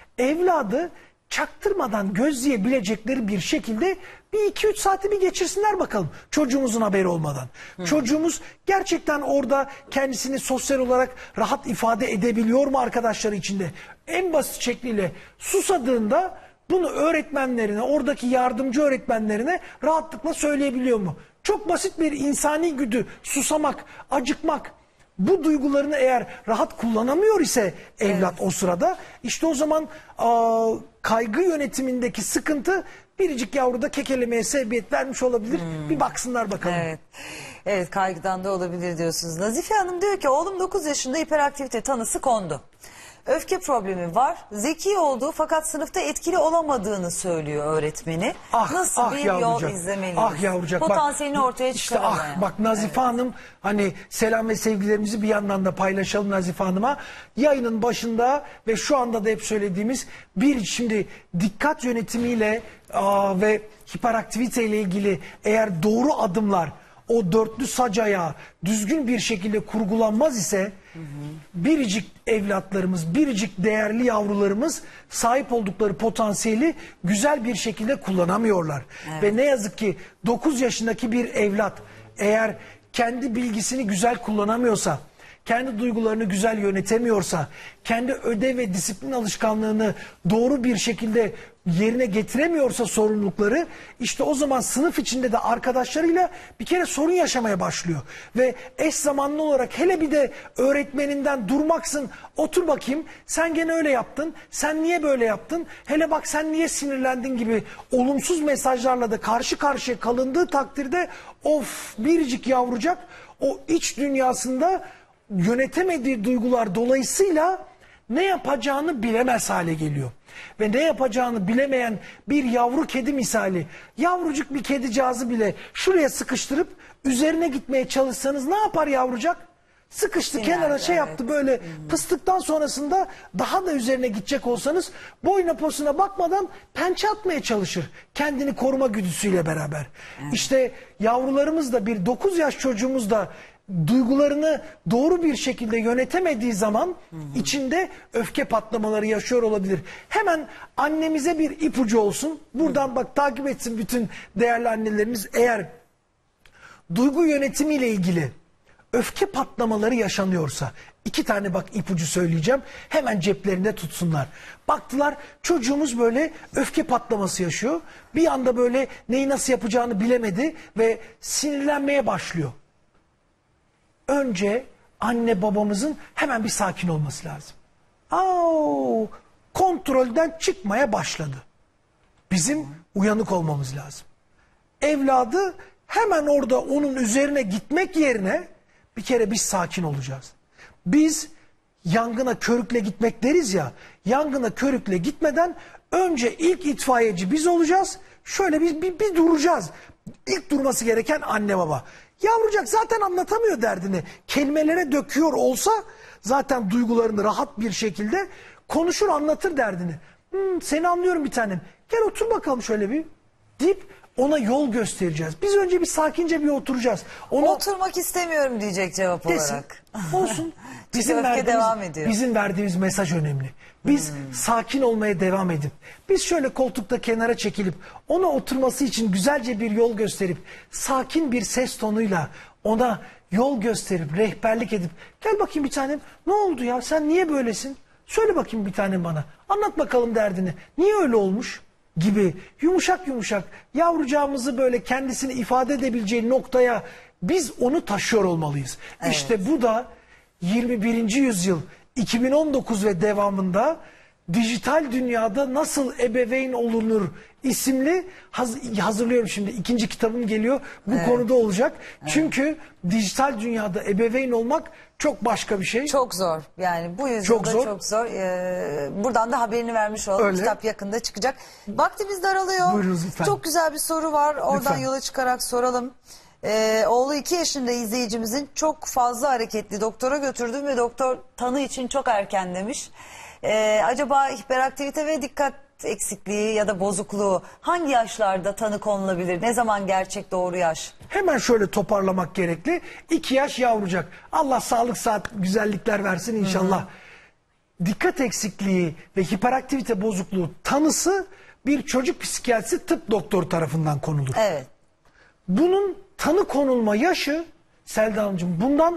evladı çaktırmadan gözleyebilecekleri bir şekilde bir iki üç saati bir geçirsinler bakalım çocuğumuzun haberi olmadan. Hı. Çocuğumuz gerçekten orada kendisini sosyal olarak rahat ifade edebiliyor mu arkadaşları içinde? En basit şekliyle susadığında bunu öğretmenlerine, oradaki yardımcı öğretmenlerine rahatlıkla söyleyebiliyor mu? Çok basit bir insani güdü, susamak, acıkmak. Bu duygularını eğer rahat kullanamıyor ise evlat evet. o sırada işte o zaman a, kaygı yönetimindeki sıkıntı biricik yavruda kekelemeye sebebiyet vermiş olabilir. Hmm. Bir baksınlar bakalım. Evet. Evet, kaygıdan da olabilir diyorsunuz. Nazife Hanım diyor ki oğlum dokuz yaşında hiperaktivite tanısı kondu. Öfke problemi var. Zeki olduğu fakat sınıfta etkili olamadığını söylüyor öğretmeni. Ah, Nasıl ah bir yavrucak, yol izlemeliyiz? Ah yavrucak. Potansiyelini bak, ortaya işte çıkarmaya. ah, bak Nazife evet. Hanım hani selam ve sevgilerimizi bir yandan da paylaşalım Nazife Hanım'a. Yayının başında ve şu anda da hep söylediğimiz bir şimdi dikkat yönetimiyle aa, ve hiperaktivite ile ilgili eğer doğru adımlar o dörtlü sacaya düzgün bir şekilde kurgulanmaz ise hı hı. biricik evlatlarımız, biricik değerli yavrularımız sahip oldukları potansiyeli güzel bir şekilde kullanamıyorlar. Evet. Ve ne yazık ki dokuz yaşındaki bir evlat eğer kendi bilgisini güzel kullanamıyorsa, kendi duygularını güzel yönetemiyorsa, kendi ödev ve disiplin alışkanlığını doğru bir şekilde yerine getiremiyorsa sorumlulukları, işte o zaman sınıf içinde de arkadaşlarıyla bir kere sorun yaşamaya başlıyor. Ve eş zamanlı olarak hele bir de öğretmeninden durmaksın, otur bakayım sen gene öyle yaptın, sen niye böyle yaptın, hele bak sen niye sinirlendin gibi olumsuz mesajlarla da karşı karşıya kalındığı takdirde of biricik yavrucak o iç dünyasında yönetemediği duygular dolayısıyla ne yapacağını bilemez hale geliyor. Ve ne yapacağını bilemeyen bir yavru kedi misali, yavrucuk bir kedicağızı bile şuraya sıkıştırıp üzerine gitmeye çalışsanız ne yapar yavrucak? Sıkıştı Sinirli, kenara şey evet. yaptı böyle hmm. pıstıktan sonrasında daha da üzerine gidecek olsanız boyuna posuna bakmadan pençe atmaya çalışır. Kendini koruma güdüsüyle beraber. Hmm. İşte yavrularımız da bir dokuz yaş çocuğumuz da duygularını doğru bir şekilde yönetemediği zaman hı hı. içinde öfke patlamaları yaşıyor olabilir. Hemen annemize bir ipucu olsun. Buradan hı. bak takip etsin bütün değerli annelerimiz. Eğer duygu yönetimiyle ilgili öfke patlamaları yaşanıyorsa iki tane bak ipucu söyleyeceğim. Hemen ceplerinde tutsunlar. Baktılar çocuğumuz böyle öfke patlaması yaşıyor. Bir anda böyle neyi nasıl yapacağını bilemedi ve sinirlenmeye başlıyor. Önce anne babamızın hemen bir sakin olması lazım. Aa, kontrolden çıkmaya başladı. Bizim uyanık olmamız lazım. Evladı hemen orada onun üzerine gitmek yerine bir kere biz sakin olacağız. Biz yangına körükle gitmek deriz ya, yangına körükle gitmeden önce ilk itfaiyeci biz olacağız. Şöyle bir, bir, bir duracağız. İlk durması gereken anne baba. Yavrucak zaten anlatamıyor derdini. Kelimelere döküyor olsa zaten duygularını rahat bir şekilde konuşur, anlatır derdini. Hmm, seni anlıyorum bir tanem. Gel otur bakalım şöyle bir deyip ona yol göstereceğiz. Biz önce bir sakince bir oturacağız. Ona Oturmak istemiyorum diyecek cevap desin. olarak. Olsun. Bizim öfke verdiğimiz, devam ediyor. bizim verdiğimiz mesaj önemli. Biz hmm. sakin olmaya devam edip, biz şöyle koltukta kenara çekilip, ona oturması için güzelce bir yol gösterip, sakin bir ses tonuyla ona yol gösterip, rehberlik edip, gel bakayım bir tanem, ne oldu ya, sen niye böylesin? Söyle bakayım bir tanem bana, anlat bakalım derdini, niye öyle olmuş? Gibi yumuşak yumuşak yavrucağımızı böyle kendisini ifade edebileceği noktaya biz onu taşıyor olmalıyız. Evet. İşte bu da yirmi birinci yüzyıl iki bin on dokuz ve devamında dijital dünyada nasıl ebeveyn olunur isimli haz hazırlıyorum şimdi. İkinci kitabım geliyor. Bu evet. konuda olacak. Evet. Çünkü dijital dünyada ebeveyn olmak çok başka bir şey. Çok zor. Yani bu yüzyılda çok zor. Çok zor. Ee, buradan da haberini vermiş oldum. Öyle. Kitap yakında çıkacak. Vaktimiz daralıyor. Buyurunuz lütfen. Çok güzel bir soru var. Oradan lütfen. yola çıkarak soralım. Ee, oğlu iki yaşında izleyicimizin çok fazla hareketli, doktora götürdüm ve doktor tanı için çok erken demiş. Ee, acaba hiperaktivite ve dikkat eksikliği ya da bozukluğu hangi yaşlarda tanı konulabilir? Ne zaman gerçek doğru yaş? Hemen şöyle toparlamak gerekli. iki yaş yavrucak. Allah sağlık saat güzellikler versin inşallah. Hı-hı. Dikkat eksikliği ve hiperaktivite bozukluğu tanısı bir çocuk psikiyatrisi tıp doktoru tarafından konulur. Evet. Bunun tanı konulma yaşı Selda Hanımcığım bundan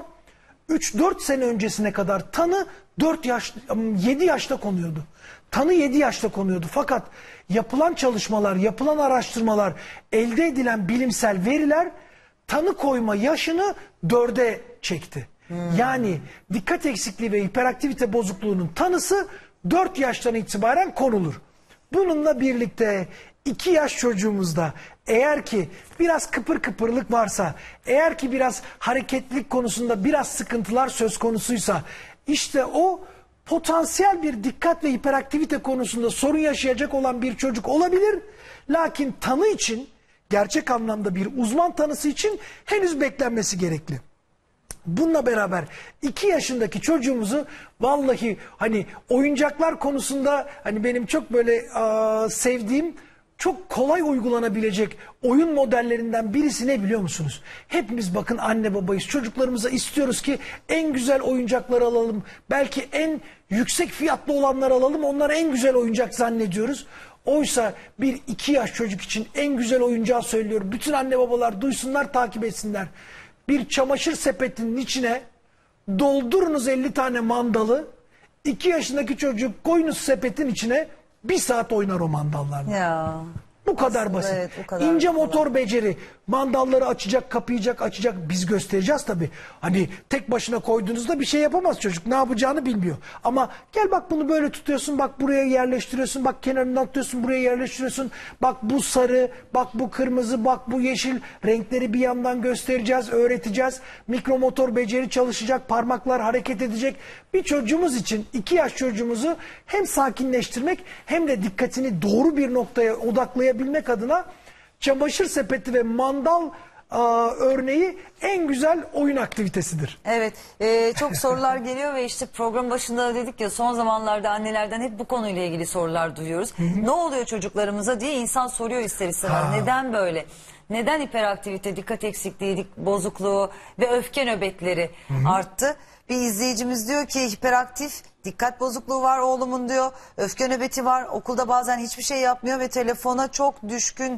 üç dört sene öncesine kadar tanı dört yaş yedi yaşta konuyordu. Tanı yedi yaşta konuyordu. Fakat yapılan çalışmalar, yapılan araştırmalar, elde edilen bilimsel veriler tanı koyma yaşını dörde çekti. Hmm. Yani dikkat eksikliği ve hiperaktivite bozukluğunun tanısı dört yaştan itibaren konulur. Bununla birlikte iki yaş çocuğumuzda eğer ki biraz kıpır kıpırlık varsa, eğer ki biraz hareketlilik konusunda biraz sıkıntılar söz konusuysa, işte o potansiyel bir dikkat ve hiperaktivite konusunda sorun yaşayacak olan bir çocuk olabilir. Lakin tanı için, gerçek anlamda bir uzman tanısı için henüz beklenmesi gerekli. Bununla beraber iki yaşındaki çocuğumuzu vallahi hani oyuncaklar konusunda hani benim çok böyle aa, sevdiğim çok kolay uygulanabilecek oyun modellerinden birisi ne biliyor musunuz? Hepimiz bakın anne babayız. Çocuklarımıza istiyoruz ki en güzel oyuncakları alalım. Belki en yüksek fiyatlı olanları alalım. Onları en güzel oyuncak zannediyoruz. Oysa bir iki yaş çocuk için en güzel oyuncağı söylüyorum. Bütün anne babalar duysunlar, takip etsinler. Bir çamaşır sepetinin içine doldurunuz elli tane mandalı. iki yaşındaki çocuk koyunuz sepetin içine, bir saat oynar o mandallarla. Ya. Bu kadar Aslında basit. evet, bu kadar İnce kolay. motor beceri. Mandalları açacak, kapayacak, açacak. Biz göstereceğiz tabii. Hani tek başına koyduğunuzda bir şey yapamaz çocuk. Ne yapacağını bilmiyor. Ama gel bak bunu böyle tutuyorsun. Bak buraya yerleştiriyorsun. Bak kenarından tutuyorsun. Buraya yerleştiriyorsun. Bak bu sarı, bak bu kırmızı, bak bu yeşil. Renkleri bir yandan göstereceğiz, öğreteceğiz. Mikromotor beceri çalışacak. Parmaklar hareket edecek. Bir çocuğumuz için, iki yaş çocuğumuzu hem sakinleştirmek hem de dikkatini doğru bir noktaya odaklayabilmek adına çamaşır sepeti ve mandal a, örneği en güzel oyun aktivitesidir. Evet, e, çok sorular geliyor ve işte program başında da dedik ya, son zamanlarda annelerden hep bu konuyla ilgili sorular duyuyoruz. Hı hı. Ne oluyor çocuklarımıza diye insan soruyor ister istemez. Ha. Neden böyle? Neden hiperaktivite, dikkat eksikliği, dik, bozukluğu ve öfke nöbetleri hı hı. arttı? Bir izleyicimiz diyor ki hiperaktif, dikkat bozukluğu var oğlumun diyor. Öfke nöbeti var, okulda bazen hiçbir şey yapmıyor ve telefona çok düşkün.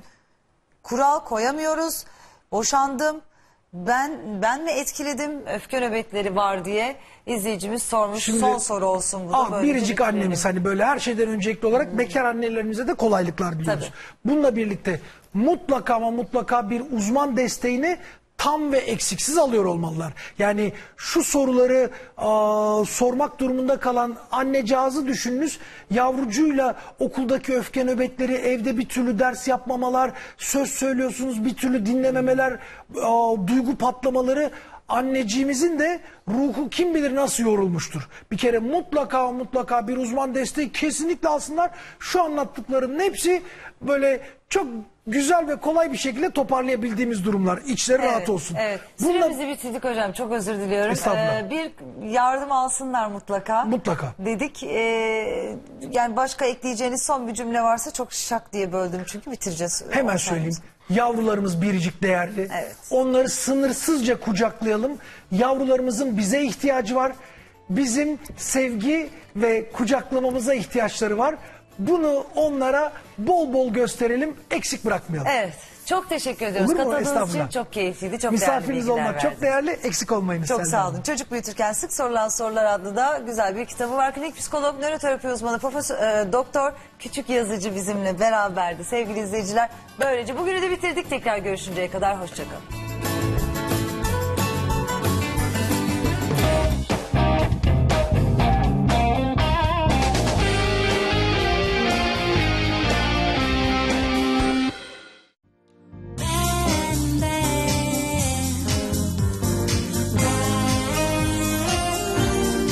Kural koyamıyoruz. Boşandım. Ben ben mi etkiledim, öfke nöbetleri var diye izleyicimiz sormuş. Şimdi, son soru olsun bu da. Ah, biricik annemiz hani böyle her şeyden öncelikli olarak hmm. bekar annelerimize de kolaylıklar diliyoruz. Tabii. Bununla birlikte mutlaka ama mutlaka bir uzman desteğini tam ve eksiksiz alıyor olmalılar. Yani şu soruları a, sormak durumunda kalan annecağızı düşününüz. Yavrucuyla okuldaki öfke nöbetleri, evde bir türlü ders yapmamalar, söz söylüyorsunuz bir türlü dinlememeler, a, duygu patlamaları. anneciğimizin de ruhu kim bilir nasıl yorulmuştur. Bir kere mutlaka mutlaka bir uzman desteği kesinlikle alsınlar. Şu anlattıklarımın hepsi böyle çok güzel ve kolay bir şekilde toparlayabildiğimiz durumlar. İçleri rahat olsun. Evet. Bununla- Süremizi bitirdik hocam. Çok özür diliyorum. Estağfurullah. Ee, bir yardım alsınlar mutlaka. Mutlaka. Dedik. Ee, yani başka ekleyeceğiniz son bir cümle varsa çok şak diye böldüm çünkü bitireceğiz. Hemen On söyleyeyim. saniyemiz. Yavrularımız biricik değerli. Evet. Onları sınırsızca kucaklayalım. Yavrularımızın bize ihtiyacı var. Bizim sevgi ve kucaklamamıza ihtiyaçları var. Bunu onlara bol bol gösterelim, eksik bırakmayalım. Evet. Çok teşekkür ediyoruz. Olur mu? Katıldığınız için Estağfurullah. çok keyifliydi. Çok Misafiriniz değerli bilgiler olmak çok verdiniz. değerli, eksik olmayınız. Çok Selda sağ Hanım. olun. Çocuk büyütürken sık sorulan sorular adlı da güzel bir kitabı var. Klinik psikolog, nöroterapi uzmanı, profesör, e, doktor Küçük Yazıcı bizimle beraberdi sevgili izleyiciler. Böylece bugünü de bitirdik. Tekrar görüşünceye kadar hoşçakalın.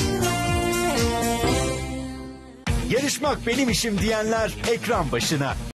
Yarışmak benim işim diyenler ekran başına.